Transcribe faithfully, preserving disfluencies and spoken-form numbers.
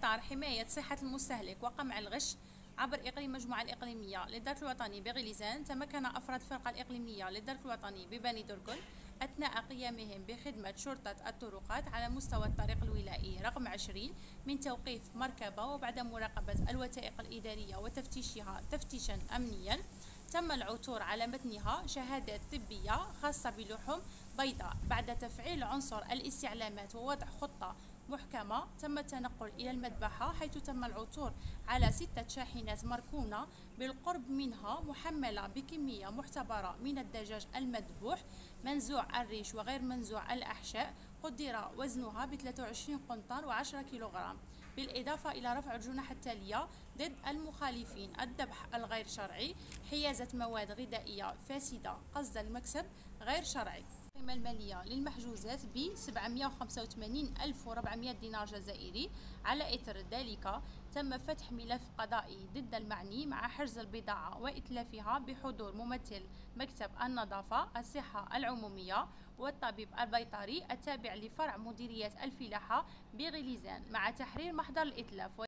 إطار حماية صحة المستهلك وقمع الغش عبر إقليم المجموعة الإقليمية للدرك الوطني بغليزان، تمكن أفراد الفرقة الإقليمية للدرك الوطني ببني دركل أثناء قيامهم بخدمة شرطة الطرقات على مستوى الطريق الولائي رقم عشرين من توقيف مركبة، وبعد مراقبة الوثائق الإدارية وتفتيشها تفتيشا أمنيا تم العثور على متنها شهادات طبية خاصة بلحوم بيضاء. بعد تفعيل عنصر الاستعلامات ووضع خطة محكمة تم التنقل إلى المذبحة، حيث تم العثور على ستة شاحنات مركونة بالقرب منها محملة بكمية معتبرة من الدجاج المذبوح منزوع الريش وغير منزوع الأحشاء، قدر وزنها ب ثلاثة وعشرين قنطار وعشرة كيلوغرام، بالإضافة إلى رفع الجنح التالية ضد المخالفين: الذبح الغير شرعي، حيازة مواد غذائية فاسدة قصد المكسب غير شرعي. القيمة المالية للمحجوزات ب سبعمائة وخمسة وثمانين ألف وأربعمائة دينار جزائري. على إثر ذلك تم فتح ملف قضائي ضد المعني مع حجز البضاعة وإتلافها بحضور ممثل مكتب النظافة الصحة العمومية والطبيب البيطري التابع لفرع مديرية الفلاحة بغليزان، مع تحرير محضر الإتلاف.